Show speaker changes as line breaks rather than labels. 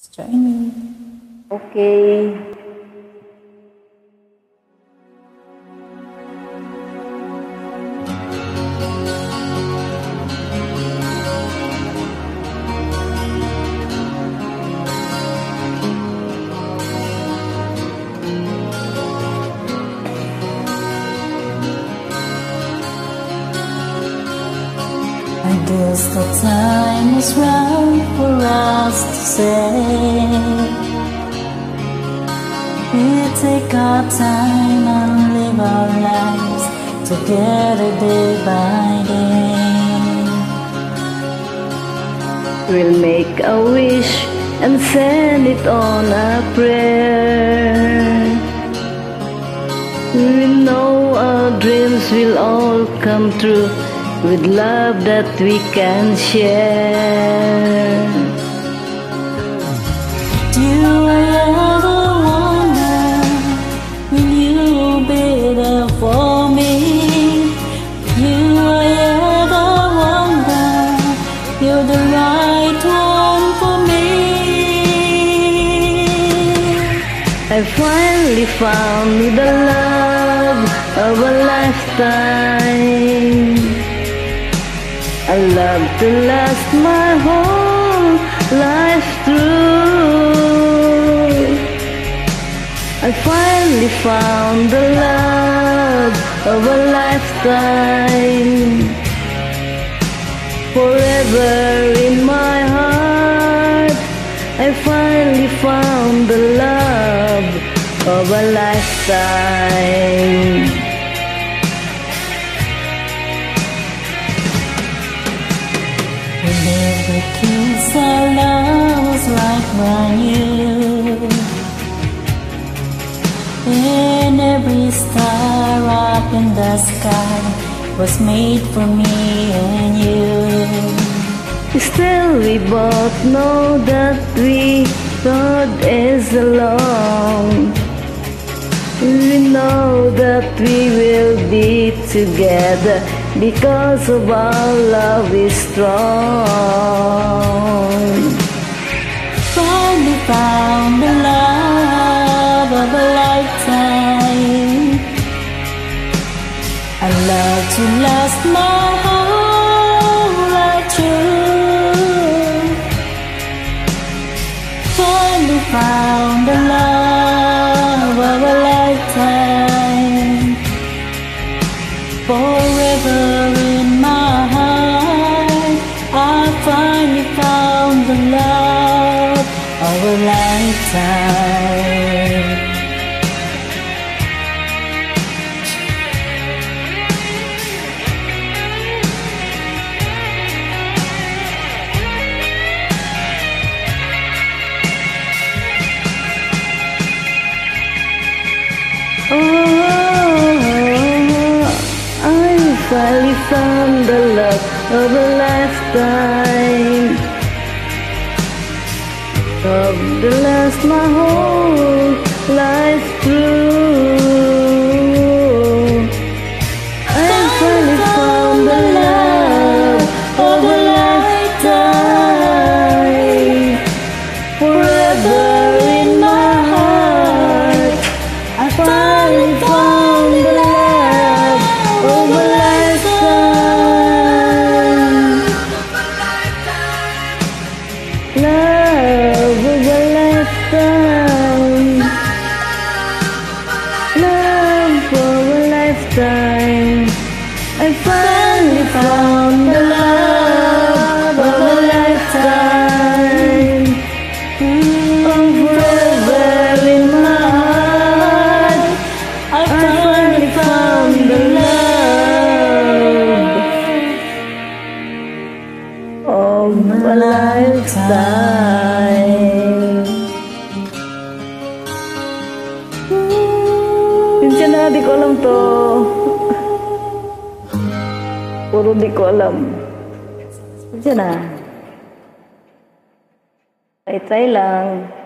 Join me.
Okay.
I guess the time is right for us to say we take our time and live our lives together day by day.
We'll make a wish and send it on a prayer. We know our dreams will all come true with love that we can share.
Do I ever wonder, will you be there for me? Do I ever wonder, you're the right one for me?
I finally found the love of a lifetime, a love to last my whole life through. I finally found the love of a lifetime, forever in my heart. I finally found the love of a lifetime.
Every kiss our love was like brand new, and every star up in the sky was made for me and you.
Still we both know that God is alone. We know that we will be together because of our love is strong.
Finally found the love of a lifetime, a love to last my whole life through. Finally found the love of a lifetime, forever in my heart. I finally found the love of a lifetime.
Oh, I finally found the love of a lifetime, love to last my whole life through. I finally found the love of a lifetime, forever in my heart. I finally found the love of a lifetime, love of a lifetime, love for a lifetime. I finally found the love of a lifetime, forever in my heart.
I finally found the
love of a lifetime. Yun na, di ko alam to. Puro di ko alam. Yun na. Try lang.